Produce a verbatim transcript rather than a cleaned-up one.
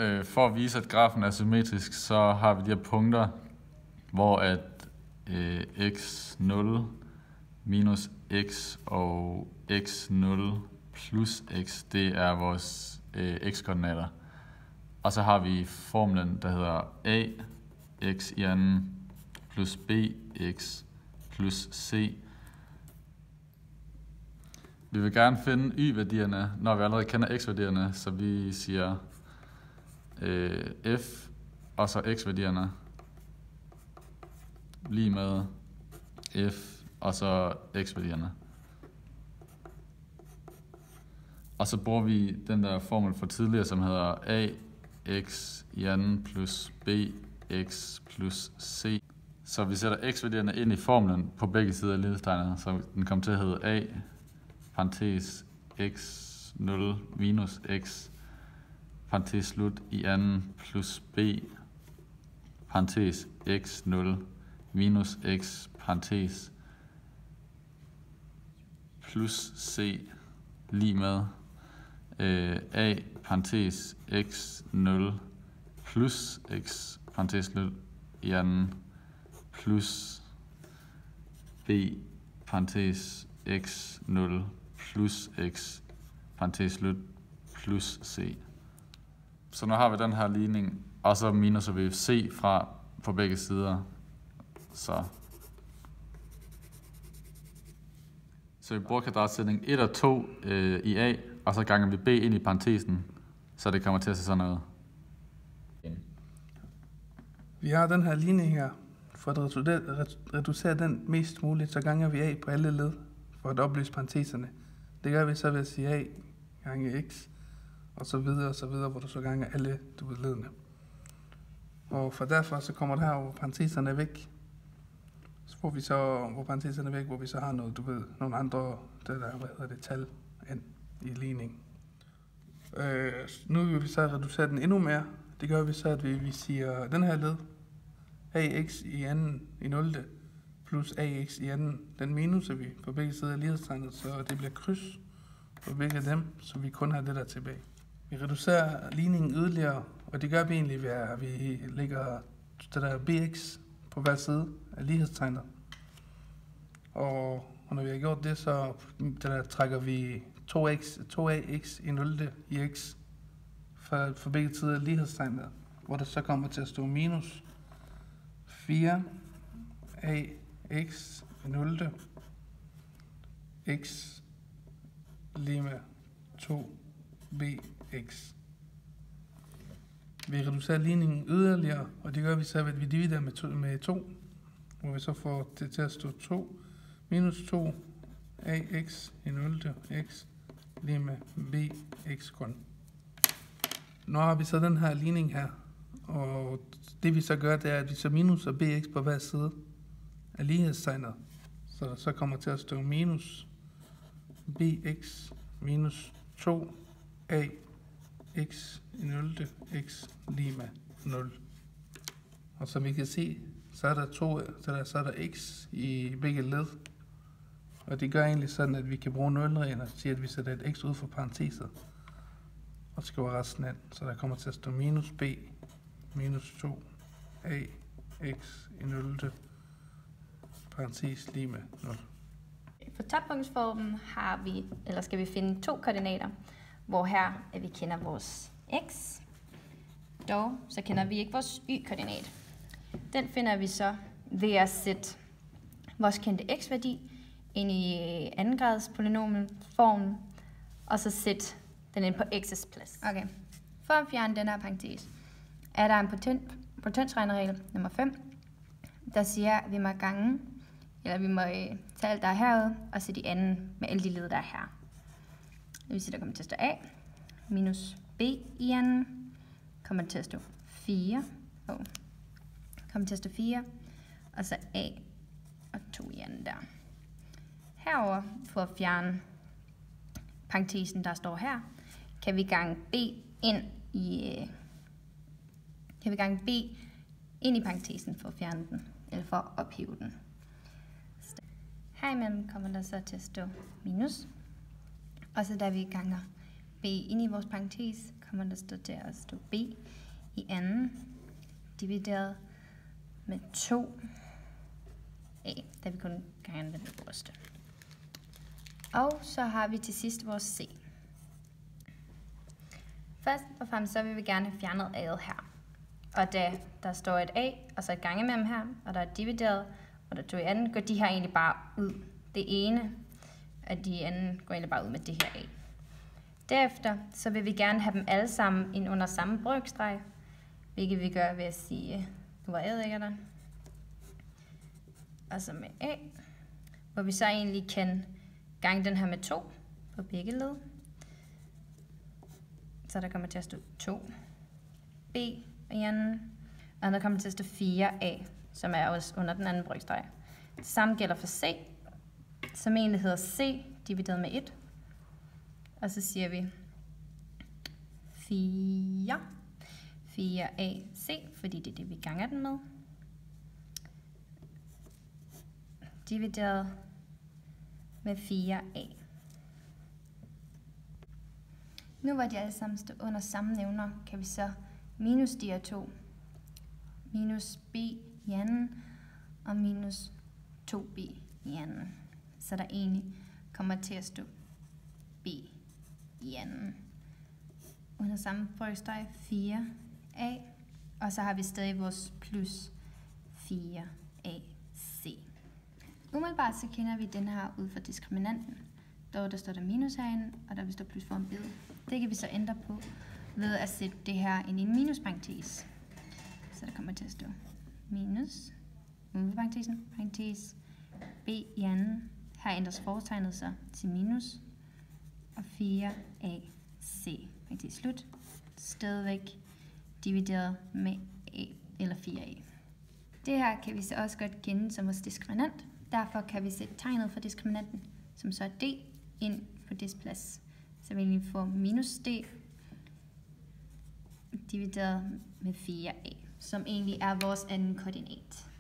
Øh, for at vise, at grafen er symmetrisk, så har vi de her punkter, hvor at øh, x nul minus x og x nul plus x, det er vores øh, x-koordinater. Og så har vi formlen, der hedder a x i anden plus bx plus c. Vi vil gerne finde y-værdierne, når vi allerede kender x-værdierne, så vi siger øh, f og så x-værdierne lige med f og så x-værdierne. Og så bruger vi den der formel fra tidligere, som hedder a x i anden plus bx plus c. Så vi sætter x-værdierne ind i formlen på begge sider af lighedstegnet, så den kommer til at hedde a parentes x nul minus x parentes slut i anden plus b parentes x nul minus x parentes plus c lige med øh, a parentes x nul plus x parentes slut i anden plus b parentes x nul plus x parentes slut plus c. Så nu har vi den her ligning, og så minuser vi c fra på begge sider. Så, så vi bruger kvadratsætning et og to øh, i A, og så ganger vi b ind i parentesen, så det kommer til at se sådan noget. Vi har den her ligning her. For at reducere den mest muligt, så ganger vi a på alle led for at oplyse parenteserne. Det gør vi så ved at sige a gange x, og så videre og så videre, hvor du så ganger alle du ved, ledene. Og for derfor så kommer det her, hvor parenteserne er væk. Så får vi så, hvor parenteserne er væk, hvor vi så har noget, du ved, nogle andre, det der, hvad hedder det, tal ind i ligningen. Øh, nu vil vi så reducere den endnu mere. Det gør vi så, at vi, vi siger, den her led, ax i anden i nul plus ax i anden, den minuser vi på begge sider af lighedstegnet, så det bliver kryds på begge af dem, så vi kun har det der tilbage. Vi reducerer ligningen yderligere, og det gør vi egentlig ved, at vi lægger det der bx på hver side af lighedstegnet. Og, og når vi har gjort det, så det der, trækker vi to ax i nul i x for, for begge sider af lighedstegnet, hvor det så kommer til at stå minus fire ax i nul x lige med to bx. Vi reducerer ligningen yderligere, og det gør vi så, at vi dividerer med to, med to, hvor vi så får det til at stå to minus to ax i nul x lige med bx kun. Nu har vi så den her ligning her, og det vi så gør, det er, at vi så minuser bx på hver side af lighedstegnet. Så der så kommer til at stå minus bx minus to ax i nul x lige med nul. Og som vi kan se, så er der, to, så der, så er der x i begge led. Og det gør egentlig sådan, at vi kan bruge nulreglen og sige, at vi sætter et x ud for parenteset og skriver resten af. Så der kommer til at stå minus b minus to ax i nul parentes lige med nul. For toppunktsformen har vi, eller skal vi finde to koordinater, hvor her at vi kender vores x, dog så kender vi ikke vores y-koordinat. Den finder vi så ved at sætte vores kendte x-værdi ind i anden grads polynomformen, og så sætte den ind på x's plads. Okay. For at fjerne den her parentes, er der en potent, potensregneregel nummer fem, der siger, at vi må gange, eller vi må tage alt, der er herude, og sætte i anden med alle de led, der er her. Det vil sige, der kommer til at stå a minus b i anden, kommer til at stå fire, oh, kommer til at stå fire, og så a og to i anden der. Herover for at fjerne parentesen, der står her, kan vi gange b ind i kan vi gange b ind i parentesen for at fjerne den, eller for at ophæve den. Herimellem kommer der så til at stå minus, og så da vi ganger b ind i vores parentes, kommer der stå til at stå b i anden, divideret med to a, da vi kun gange den øverste. Og så har vi til sidst vores c. Først og fremmest så vil vi gerne have fjernet a'et her. Og da der står et a, og så et gange mellem her, og der er divideret, og der er to i anden, går de her egentlig bare ud. Det ene af de anden går egentlig bare ud med det her a. Derefter så vil vi gerne have dem alle sammen ind under samme brøkstreg, hvilket vi gør ved at sige, nu var a'et ikke der. Og så med a, hvor vi så egentlig kan gange den her med to på begge led. Så der kommer til at stå to b i anden, og der kommer til at stå fire a, som er også under den anden brøkstreg. Det samme gælder for c, som egentlig hedder c divideret med et. Og så siger vi fire, fire a c, fordi det er det, vi ganger den med. Divideret med fire a. Nu hvor de alle sammen står under samme nævner, kan vi så minus de her to. Minus b i anden og minus to b i anden. Så der egentlig kommer til at stå b i anden. Under samme brøkstreg fire a, og så har vi stadig vores plus fire a c. Umiddelbart så kender vi den her ud fra diskriminanten. Dog der står der minus herinde, og der vil stå plus foran b'et. Det kan vi så ændre på ved at sætte det her ind i en minusparentes. Så der kommer til at stå minus, uden for parentesen, parentes, b i anden. Her ændres fortegnet så til minus, og fire a c, parentes slut, stadigvæk divideret med a, eller fire a. Det her kan vi så også godt kende som vores diskriminant. Derfor kan vi sætte tegnet for diskriminanten, som så er d, ind på dets plads. Så vil vi få minus d divideret med fire a, som egentlig er vores anden koordinat.